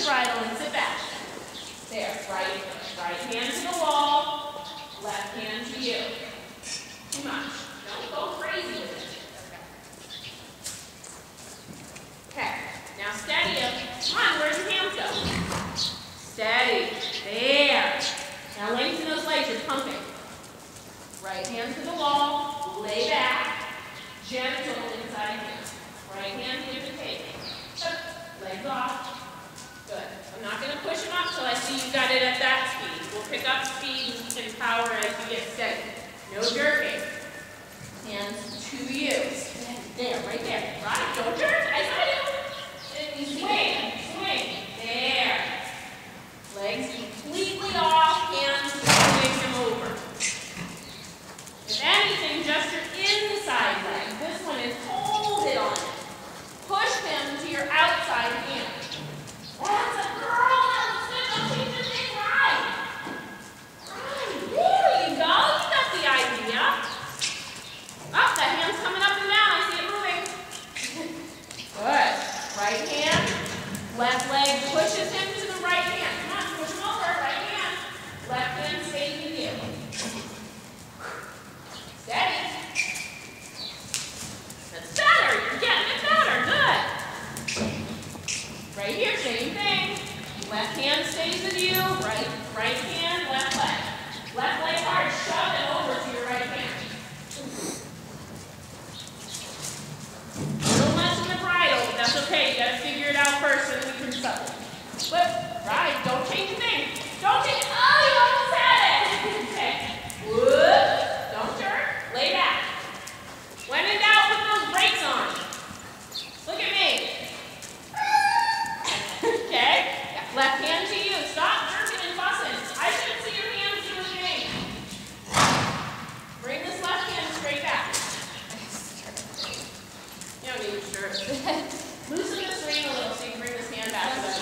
bridle and sit back. There, right hand to the wall, left hand to you. Too much. Don't go crazy with it. Okay, now steady him. Come on, where's your hands go? Steady. There. Now lengthen those legs, you're pumping. Right hand to the wall, lay back, gentle inside hand. Right hand give the take. Legs off. Good. I'm not going to push him up till I see you got it at that speed. We'll pick up speed and power as you get steady. No jerking. Hands to you. There, right there. Right, don't jerk. I saw you. And you swing. There. Legs completely off, hands swing him over. If anything, just your inside leg. This one is hold it on it. Push him to your outside hand. That's a girl. Don't change the thing. Right. There you go. You got the idea. Oh, that hand's coming up and down. I see it moving. Good. Right hand. Left leg pushes him to the right hand. Come on, push him over. Right hand. Left hand stays with you. Steady. That's better. You're getting it better. Good. Right here, same thing. Left hand stays with you. Right hand, left leg. Left leg hard. Shove it over to your right hand. Don't mess with the bridle. That's okay. You gotta figure it out first, and then we can settle. Flip. Right. Don't change a thing. Don't change it. Oh, you almost had it. Okay. Whoop. Don't jerk. Lay back. When in doubt, put those brakes on. Look at me. Okay. Left hand to you. Stop jerking and fussing. I shouldn't see your hands doing me. Bring this left hand straight back. You don't need your shirt. Loosen this ring a little so you can bring this hand back.